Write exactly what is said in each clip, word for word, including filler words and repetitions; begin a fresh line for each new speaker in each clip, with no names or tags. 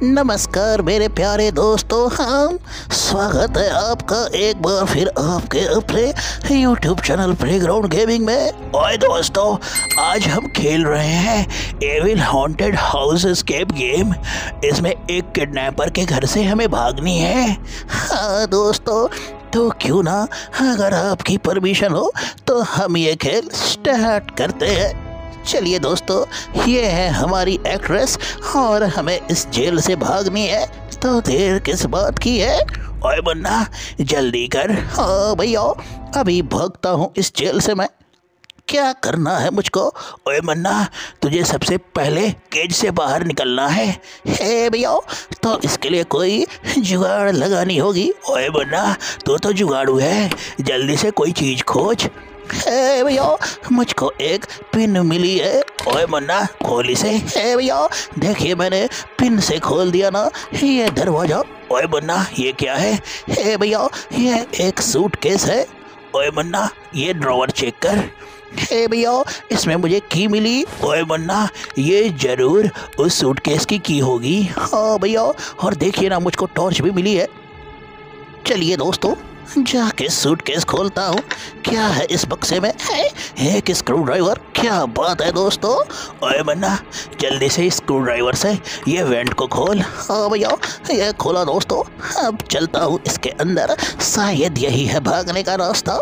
नमस्कार मेरे प्यारे दोस्तों, हम स्वागत है आपका एक बार फिर आपके अपने यूट्यूब चैनल प्लेग्राउंड गेमिंग में। ओए दोस्तों, आज हम खेल रहे हैं evil haunted house escape game. इसमें एक किडनैपर के घर से हमें भागनी है। हाँ दोस्तों, तो क्यों ना, अगर आपकी परमिशन हो तो हम ये खेल स्टार्ट करते हैं। चलिए दोस्तों, ये है हमारी एक्ट्रेस और हमें इस जेल से भागनी है, तो देर किस बात की है। ओए मुन्ना, जल्दी कर। हाँ भैया, अभी भागता हूँ इस जेल से मैं। क्या करना है मुझको? ओए मुन्ना, तुझे सबसे पहले केज से बाहर निकलना है। हे भैया, तो इसके लिए कोई जुगाड़ लगानी होगी। ओए मुन्ना, तू तो जुगाड़ू है, जल्दी से कोई चीज़ खोज। हे भैया, मुझको एक पिन मिली है। ओए मुन्ना, खोली से। हे भैया, देखिए मैंने पिन से खोल दिया ना ये दरवाजा। ओए मुन्ना, ये क्या है? हे भैया, ये एक सूटकेस है। ओए मुन्ना, ये ड्रॉवर चेक कर। हे भैया, इसमें मुझे की मिली। ओए मुन्ना, ये जरूर उस सूटकेस की की होगी। हाँ भैया, और देखिए ना, मुझको टॉर्च भी मिली है। चलिए दोस्तों, जाके सूटकेस खोलता हूँ। क्या है इस बक्से में? है एक स्क्रू ड्राइवर। क्या बात है दोस्तों। ओए मुन्ना, जल्दी से स्क्रू ड्राइवर से ये वेंट को खोल। हाँ भैया, ये खोला दोस्तों। अब चलता हूँ इसके अंदर, शायद यही है भागने का रास्ता।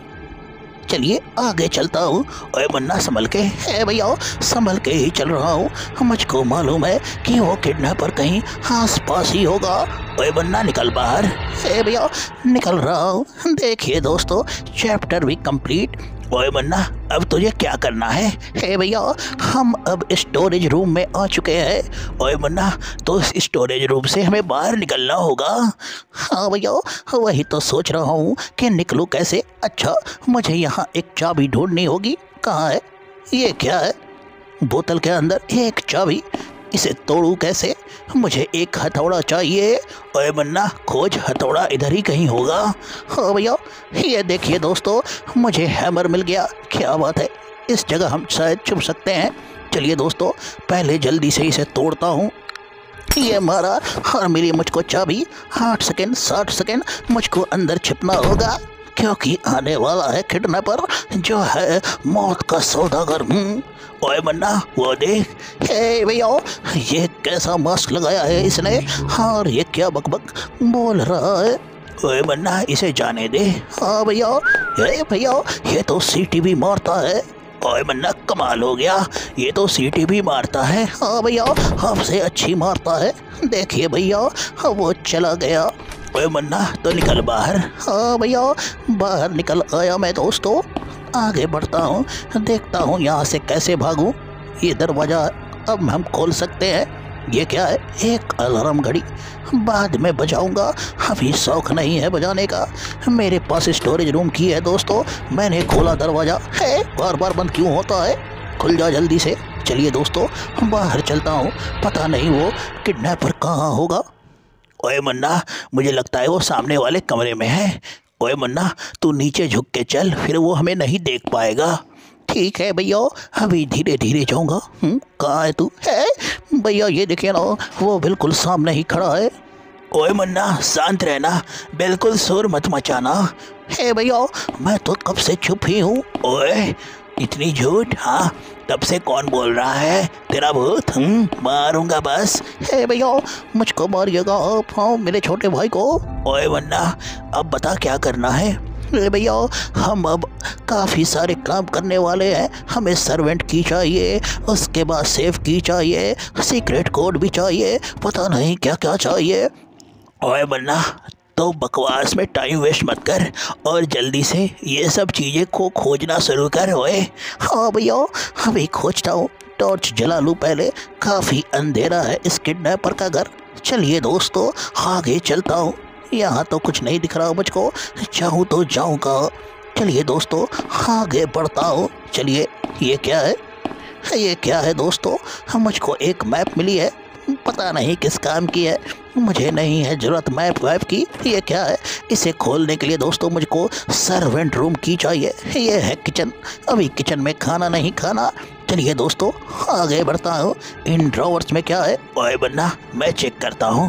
चलिए आगे चलता हूँ। ओए मुन्ना, संभल के। है भैया, संभल के ही चल रहा हूँ। मुझको मालूम है कि वो किडनैपर कहीं आस पास ही होगा। ओए मुन्ना, निकल बाहर। है भैया, निकल रहा हूँ। देखिए दोस्तों, चैप्टर भी कंप्लीट। ओए मुन्ना, अब तुझे क्या करना है? हे भैया, हम अब स्टोरेज रूम में आ चुके हैं। ओए मुन्ना, तो इस स्टोरेज रूम से हमें बाहर निकलना होगा। हाँ भैया, वही तो सोच रहा हूँ कि निकलूँ कैसे। अच्छा, मुझे यहाँ एक चाबी ढूंढनी होगी। कहाँ है? ये क्या है? बोतल के अंदर एक चाबी। इसे तोड़ूं कैसे? मुझे एक हथौड़ा चाहिए। ओए मुन्ना, खोज, हथौड़ा इधर ही कहीं होगा। हाँ भैया, ये देखिए दोस्तों, मुझे हैमर मिल गया। क्या बात है, इस जगह हम शायद छुप सकते हैं। चलिए दोस्तों, पहले जल्दी से इसे तोड़ता हूँ। ये मारा और मिली मुझको चाबी। आठ सेकेंड साठ सेकेंड मुझको अंदर छिपना होगा, क्योंकि आने वाला है किडनैपर, जो है मौत का सौदागर। हूँ। ओए मुन्ना, वो देख। हे भैया, ये कैसा मास्क लगाया है इसने, और ये क्या बकबक बोल रहा है। ओए मुन्ना, इसे जाने दे। हाँ भैया। हे भैया, ये तो सीटी भी मारता है। ओए मुन्ना, कमाल हो गया, ये तो सीटी भी मारता है। हाँ भैया, हमसे अच्छी मारता है। देखिए भैया, वो चला गया। ओए मुन्ना, तो निकल बाहर। हाँ भैया, बाहर निकल आया मैं दोस्तों। आगे बढ़ता हूँ, देखता हूँ यहाँ से कैसे भागूँ। ये दरवाज़ा अब हम खोल सकते हैं। ये क्या है? एक अलार्म घड़ी। बाद में बजाऊंगा, अभी शौक नहीं है बजाने का। मेरे पास स्टोरेज रूम की है दोस्तों। मैंने खोला दरवाज़ा। है, बार बार बंद क्यों होता है? खुल जा जल्दी से। चलिए दोस्तों, बाहर चलता हूँ। पता नहीं वो किडनैपर कहाँ होगा। ओए मुन्ना, मुझे लगता है वो सामने वाले कमरे में है। ओए मुन्ना, तू नीचे झुक के चल, फिर वो हमें नहीं देख पाएगा। ठीक है भैया, अभी धीरे धीरे जाऊँगा। कहाँ है तू? है भैया, ये देखिए ना, वो बिल्कुल सामने ही खड़ा है। ओए मुन्ना, शांत रहना, बिल्कुल शोर मत मचाना। है भैया, मैं तो कब से चुप ही हूँ। ओए, इतनी झूठ? हाँ, तब से कौन बोल रहा है? तेरा भूत? हम्म, मारूंगा बस। हे भैया, मुझको मारिएगा आप। हाँ, मेरे छोटे भाई को। ओए मुन्ना, अब बता क्या करना है? हे भैया, हम अब काफ़ी सारे काम करने वाले हैं। हमें सर्वेंट की चाहिए, उसके बाद सेफ की चाहिए, सीक्रेट कोड भी चाहिए, पता नहीं क्या क्या चाहिए। ओए मुन्ना, तो बकवास में टाइम वेस्ट मत कर और जल्दी से ये सब चीज़ें को खोजना शुरू कर। ओए हाँ भैया, अभी खोजता हूँ। टॉर्च जला लूँ पहले, काफ़ी अंधेरा है इस किडनैपर का घर। चलिए दोस्तों, आगे चलता हूँ। यहाँ तो कुछ नहीं दिख रहा मुझको, चाहूँ तो जाऊँगा। चलिए दोस्तों, आगे बढ़ता हूँ। चलिए, ये क्या है? ये क्या है दोस्तों? मुझको एक मैप मिली है। पता नहीं किस काम की है, मुझे नहीं है जरूरत मैप वैप की। ये क्या है? इसे खोलने के लिए दोस्तों मुझको सर्वेंट रूम की चाहिए। ये है किचन, अभी किचन में खाना नहीं खाना। चलिए दोस्तों आगे बढ़ता हूँ। इन ड्रॉवर्स में क्या है? ओए बन्ना, मैं चेक करता हूँ।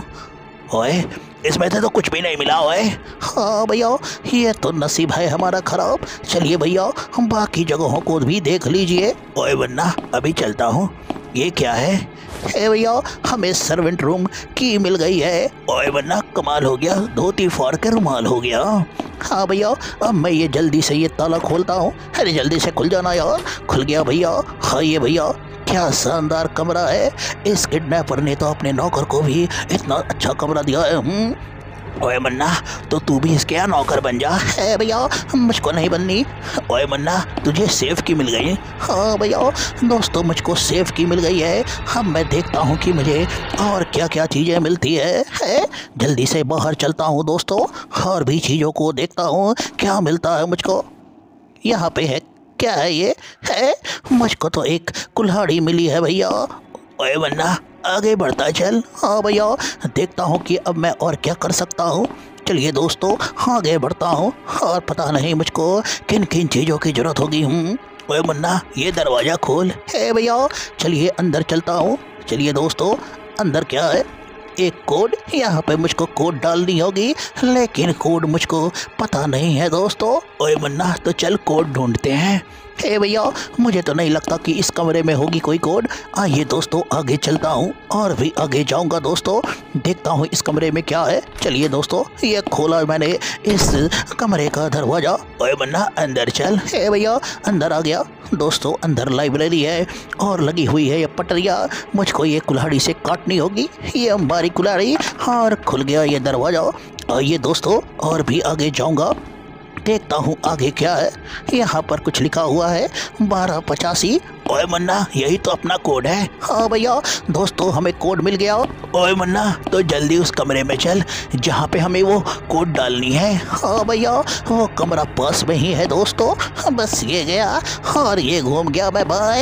ओए इसमें से तो कुछ भी नहीं मिला। ओए हाँ भैया, ये तो नसीब है हमारा खराब। चलिए भैया हम बाकी जगहों को भी देख लीजिए। ओए बन्ना अभी चलता हूँ। ये क्या है? हे भैया हमें सर्वेंट रूम की मिल गई है। ओए बन्ना कमाल हो गया, धोती फाड़ के रुमाल हो गया। हाँ भैया अब मैं ये जल्दी से ये ताला खोलता हूँ। अरे जल्दी से खुल जाना यार। खुल गया भैया। हाँ ये भैया क्या शानदार कमरा है। इस किडनैपर ने तो अपने नौकर को भी इतना अच्छा कमरा दिया है। हम्म ओए मन्ना तो तू भी इसके यहाँ नौकर बन जा। है भैया मुझको नहीं बननी। ओए मन्ना तुझे सेफ की मिल गई। हाँ भैया दोस्तों मुझको सेफ की मिल गई है। अब मैं देखता हूँ कि मुझे और क्या क्या चीज़ें मिलती है, है? जल्दी से बाहर चलता हूँ दोस्तों, और भी चीज़ों को देखता हूँ क्या मिलता है मुझको। यहाँ पे है, क्या है ये? है मुझको तो एक कुल्हाड़ी मिली है भैया। ओए मन्ना आगे बढ़ता चल। हाँ भैया देखता हूँ कि अब मैं और क्या कर सकता हूँ। चलिए दोस्तों आगे बढ़ता हूँ, और पता नहीं मुझको किन किन चीज़ों की ज़रूरत होगी। हूँ ओए मुन्ना ये दरवाज़ा खोल। है भैया चलिए अंदर चलता हूँ। चलिए दोस्तों अंदर क्या है? एक कोड। यहाँ पे मुझको कोड डालनी होगी, लेकिन कोड मुझको पता नहीं है दोस्तों। ओए मुन्ना तो चल कोड ढूंढते हैं। हे भैया मुझे तो नहीं लगता कि इस कमरे में होगी कोई कोड। आइए दोस्तों आगे चलता हूँ, और भी आगे जाऊँगा दोस्तों, देखता हूँ इस कमरे में क्या है। चलिए दोस्तों ये खोला मैंने इस कमरे का दरवाज़ा। ओए मन्ना अंदर चल। हे भैया अंदर आ गया। दोस्तों अंदर लाइब्रेरी है और लगी हुई है ये पटरिया। मुझको ये कुल्हाड़ी से काटनी होगी, ये हमारी कुल्हाड़ी। और खुल गया ये दरवाज़ा। आइए दोस्तों और भी आगे जाऊँगा, देखता हूँ आगे क्या है। यहाँ पर कुछ लिखा हुआ है बारह पचासी। ओए मन्ना यही तो अपना कोड है। हाँ भैया दोस्तों हमें कोड मिल गया। ओए मन्ना तो जल्दी उस कमरे में चल जहाँ पे हमें वो कोड डालनी है। हाँ भैया वो कमरा पास में ही है दोस्तों, बस ये गया और ये घूम गया। Bye bye.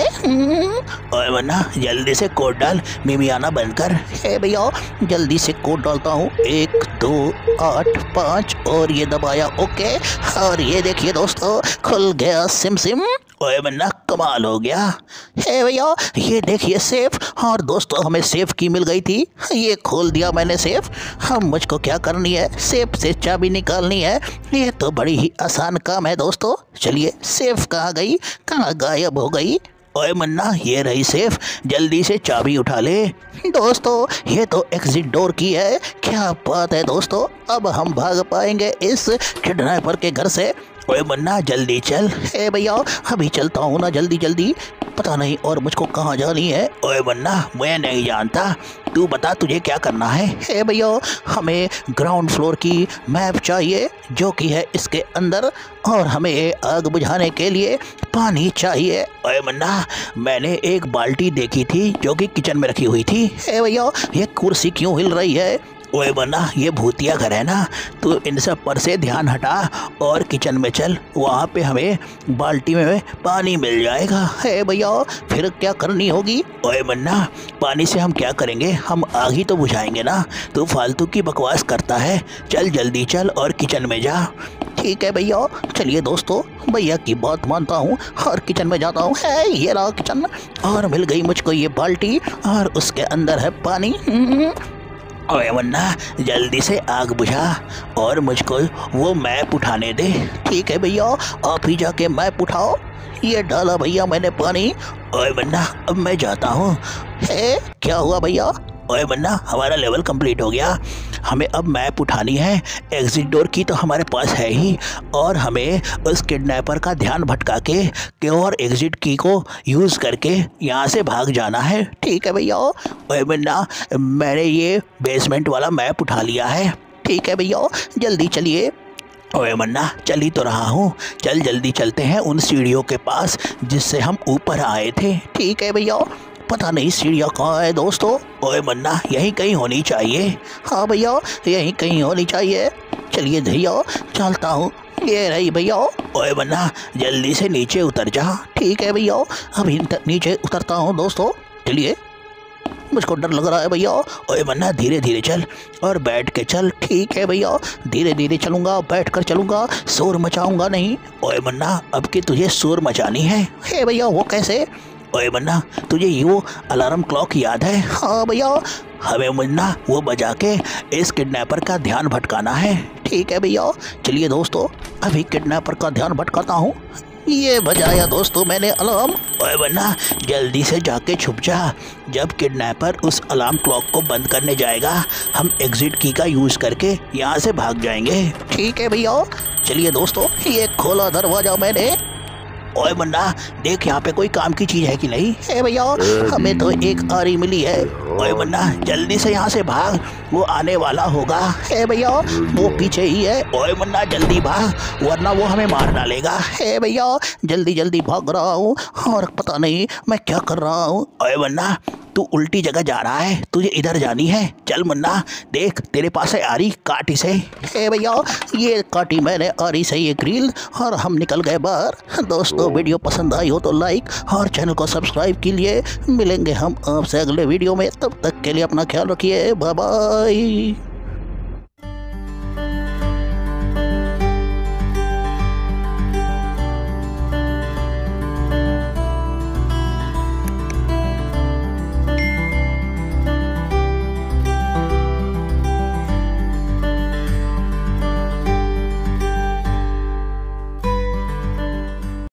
ओए मन्ना जल्दी से कोड डाल, मिमियाना बनकर। है भैया जल्दी से कोड डालता हूँ। एक दो आठ पाँच और ये दबाया ओके, और ये देखिए दोस्तों खुल गया सिम सिम। ओए मन्ना कमाल हो गया। है भैया ये देखिए सेफ। और दोस्तों हमें सेफ की मिल गई थी, ये खोल दिया मैंने सेफ। हम मुझको क्या करनी है? सेफ से चाबी निकालनी है। ये तो बड़ी ही आसान काम है दोस्तों। चलिए सेफ कहाँ गई, कहाँ गायब हो गई? ओए मन्ना ये रही सेफ, जल्दी से चाबी उठा ले। दोस्तों ये तो एग्जिट डोर की है। क्या बात है दोस्तों, अब हम भाग पाएंगे इस किडनैपर के घर से। ओए मन्ना जल्दी चल। हे भैया अभी चलता हूँ ना, जल्दी जल्दी। पता नहीं और मुझको कहाँ जानी है। ओए मन्ना मैं नहीं जानता, तू बता तुझे क्या करना है। हे भैया हमें ग्राउंड फ्लोर की मैप चाहिए जो कि है इसके अंदर, और हमें आग बुझाने के लिए पानी चाहिए। ओए मन्ना मैंने एक बाल्टी देखी थी जो कि किचन में रखी हुई थी। हे भैया ये कुर्सी क्यों हिल रही है? ओए मन्ना ये भूतिया घर है ना, तू इन सब पर से ध्यान हटा और किचन में चल, वहाँ पे हमें बाल्टी में पानी मिल जाएगा। है भैया फिर क्या करनी होगी? ओए मन्ना पानी से हम क्या करेंगे, हम आग ही तो बुझाएंगे ना, तू फालतू की बकवास करता है। चल जल्दी चल और किचन में जा। ठीक है भैया। चलिए दोस्तों भैया की बात मानता हूँ और किचन में जाता हूँ। है ये रहा किचन, और मिल गई मुझको ये बाल्टी, और उसके अंदर है पानी। ओए मन्ना जल्दी से आग बुझा और मुझको वो मैप उठाने दे। ठीक है भैया आप ही जाके मैप उठाओ। ये डाला भैया मैंने पानी। ओए मन्ना अब मैं जाता हूँ। है क्या हुआ भैया? ओए मन्ना हमारा लेवल कंप्लीट हो गया, हमें अब मैप उठानी है। एग्जिट डोर की तो हमारे पास है ही, और हमें उस किडनैपर का ध्यान भटका के के और एग्जिट की को यूज़ करके यहाँ से भाग जाना है। ठीक है भैया। ओए मन्ना मैंने ये बेसमेंट वाला मैप उठा लिया है। ठीक है भैया जल्दी चलिए। ओए मन्ना चल ही तो रहा हूँ, चल जल्दी चलते हैं उन सीढ़ियों के पास जिससे हम ऊपर आए थे। ठीक है भैया। पता नहीं सीढ़ियाँ कहाँ है दोस्तों। ओए मन्ना यहीं कहीं होनी चाहिए। हाँ भैया यहीं कहीं होनी चाहिए। चलिए भैया चलता हूँ, ये रही भैया। ओए मन्ना जल्दी से नीचे उतर जा। ठीक है भैया अभी नीचे उतरता हूँ दोस्तों। चलिए मुझको डर लग रहा है भैया। ओए मन्ना धीरे धीरे चल और बैठ के चल। ठीक है भैया, धीरे धीरे चलूंगा, बैठ कर चलूंगा, शोर मचाऊंगा नहीं। ओए मन्ना अब की तुझे शोर मचानी है। हे भैया वो कैसे? ओए मन्ना तुझे वो अलार्म क्लॉक याद है? हाँ भैया, हमें मन्ना वो बजा के इस किडनैपर का ध्यान भटकाना है। ठीक है भैया, चलिए दोस्तों अभी किडनैपर का ध्यान भटकाता हूँ। ये बजाया दोस्तों मैंने अलार्म। ओए मन्ना जल्दी से जाके छुप जा। जब किडनैपर उस अलार्म क्लॉक को बंद करने जाएगा हम एग्जिट की का यूज़ करके यहाँ से भाग जाएंगे। ठीक है भैया, चलिए दोस्तों ये खोला दरवाज़ा मैंने। ओए मन्ना देख यहाँ पे कोई काम की चीज़ है कि नहीं? है भैया, हमें तो एक आरी मिली है। ओए मन्ना जल्दी से यहाँ से भाग, वो आने वाला होगा। है भैया वो पीछे ही है। ओए मन्ना जल्दी भाग वरना वो हमें मार डालेगा। है भैया जल्दी जल्दी भाग रहा हूँ और पता नहीं मैं क्या कर रहा हूँ। ओए मन्ना तू उल्टी जगह जा रहा है, तुझे इधर जानी है। चल मन्ना देख तेरे पास है आरी, काट इसे। हे भैया ये काटी मैंने आरी से एक रील और हम निकल गए बाहर। दोस्तों वीडियो पसंद आई हो तो लाइक और चैनल को सब्सक्राइब कीजिए। मिलेंगे हम आपसे अगले वीडियो में, तब तक के लिए अपना ख्याल रखिए। Bye bye.